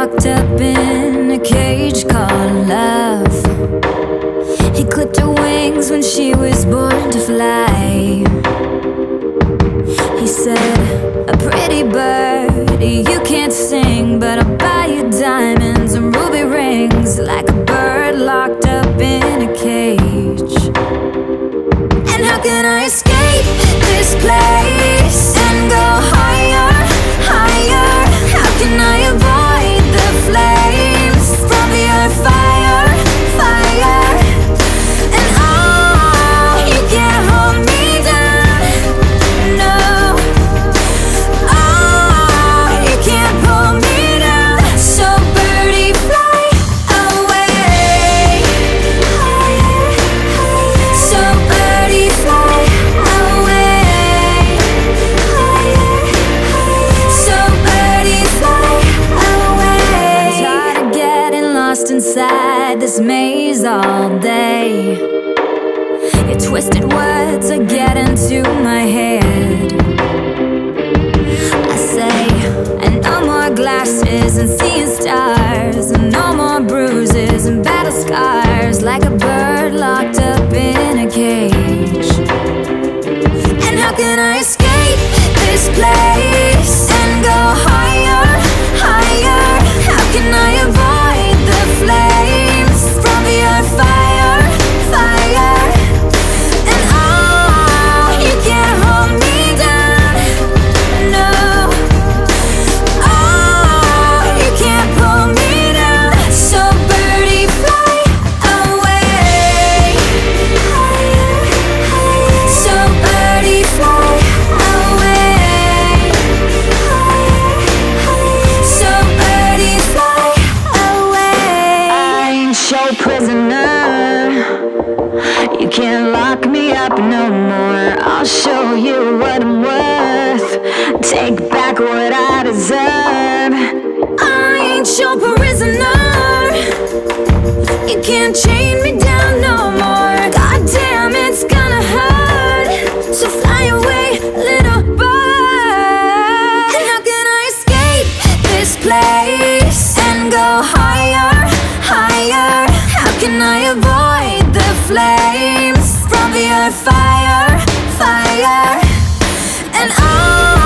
locked up in a cage called love. He clipped her wings when she was born to fly. He said, a pretty bird, you can't sing, but I'll buy you diamonds and ruby rings, like a bird locked up in a cage. And how can I escape this place and go higher, higher? How can I avoid the flames from your fire, fire? And oh, you can't hold me down, no. Oh, you can't pull me down. So birdie, fly away, higher, higher. So birdie, fly away, higher, higher. So birdie, fly away. I'm tired of getting lost inside this maze all day. Your twisted words are getting to my head. I say, and no more glasses and seeing stars, and no more bruises and battle scars, like a bird locked up in a cage. And how can I escape this place and go higher, higher? How can I avoid the flames from your fire, fire? And oh, you can't hold me down, no. Oh, you can't pull me down. So birdie, fly away, higher, higher. So birdie, fly away, higher, higher. So birdie, fly away. I ain't your prisoner. You can't lock me up no more. I'll show you what I'm worth. Take back what I deserve. I ain't your prisoner. You can't chain me down no more. God damn, it's gonna hurt. So fly away, little bird. And how can I escape this place and go higher, higher? How can I avoid the flames from your fire, fire? And oh,